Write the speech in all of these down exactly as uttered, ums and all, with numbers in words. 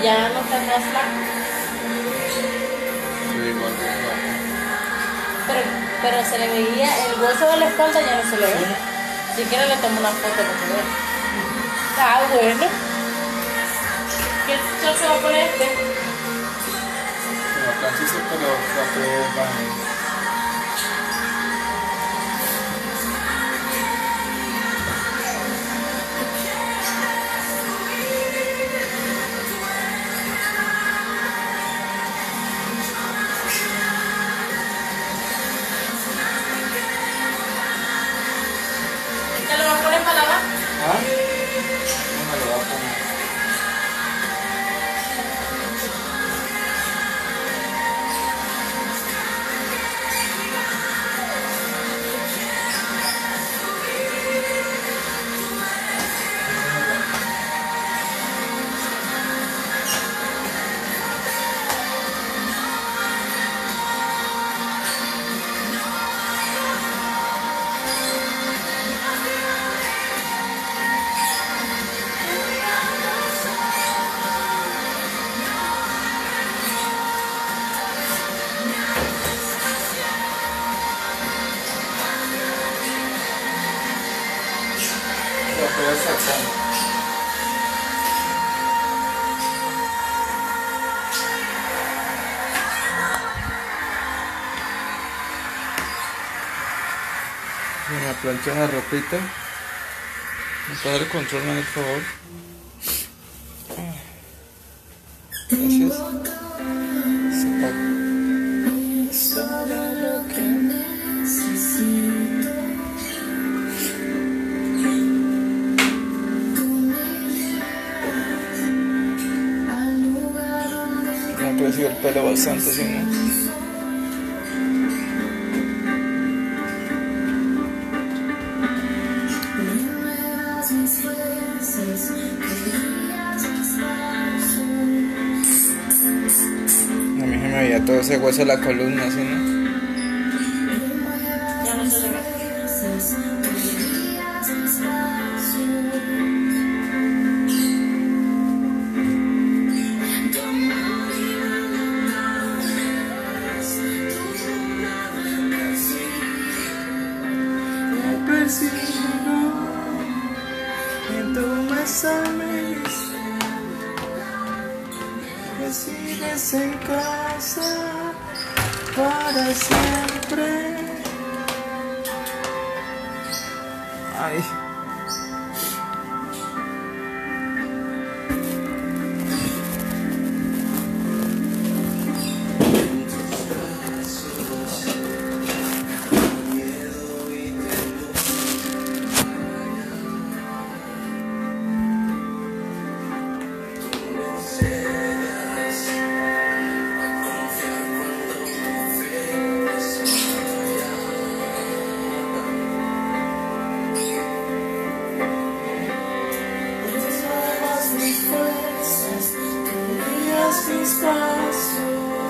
ya no está más flaco. Sí, igual que flaco. Pero, pero se le veía, el hueso de la espalda ya no se le ve. Si quiere le tomo una foto para que vea. Ah, bueno. ¿Qué short se va a poner este? Pero acá sí se pero flaco bajo. ¿Te lo vas a poner para lavar? ¿Ah? No me lo va a poner. Lo estoy sacando. Me la plancha la ropita. ¿Me puede dar el control, man, por favor? Gracias. Me ha crecido el pelo bastante, ¿sí, no? A mí se me veía todo ese hueso de la columna, ¿sí, no? Ya no se le ve. Me persigo en tu mensajes, que sigues en casa para siempre. Ay. Mis pasos,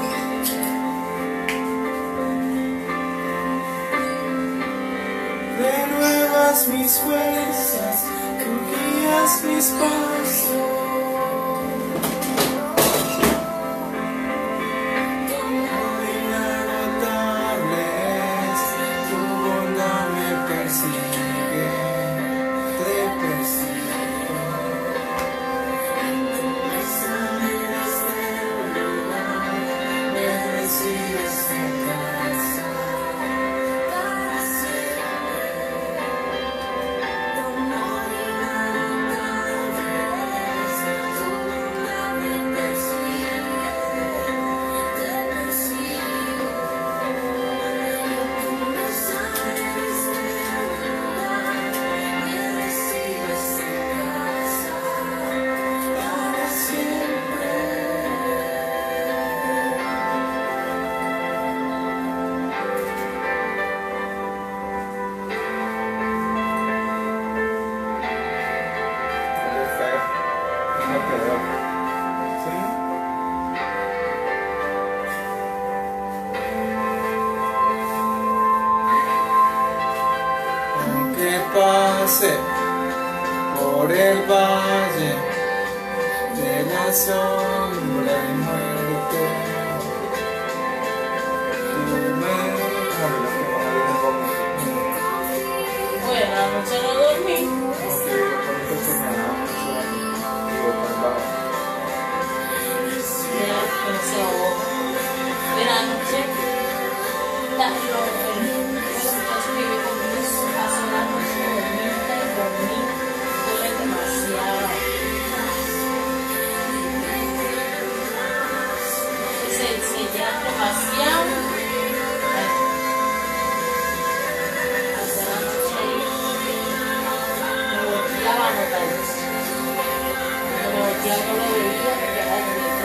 renuevas mis fuerzas, tú guías mis pasos. Pase por el valle de la la sombra de muerte. Tú me... Ay, lo que más bien pongo. Bueno, anoche no dormí. No, que yo con esto que me daba mucho ánimo. Digo, con bajo. Ya, pensé, oh, de la noche, la, lo, el, el muchacho que vive conmigo hace una noche dormita y dormí, duele demasiado. Se, se llena demasiado. Ay, hace la noche ahí, me volteaba a notar eso. Cuando me volteaba no lo veía porque era de escuchar.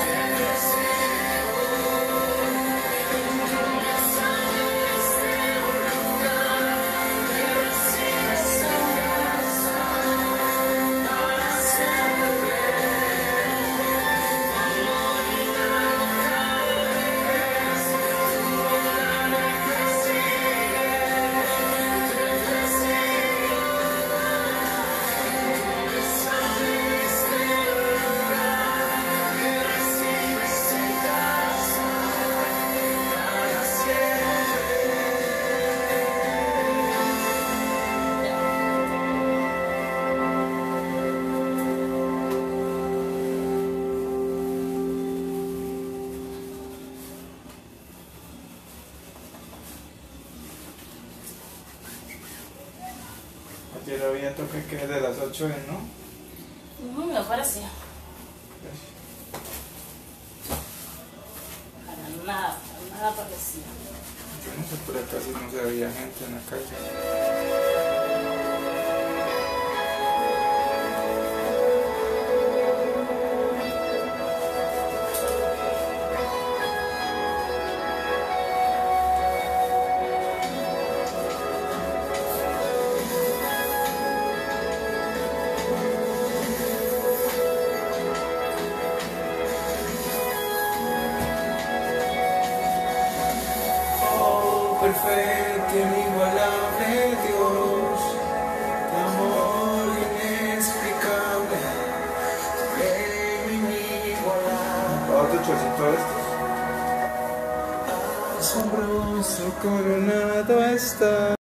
Ayer había toque que es de las ocho, ¿no? No me parecía. Para nada, para nada parecía. Yo no sé, por acá casi no se veía gente en la calle. Perfecto, inigualable Dios, de amor inexplicable, de inigualable. Otro chocito este. Asombroso coronado está.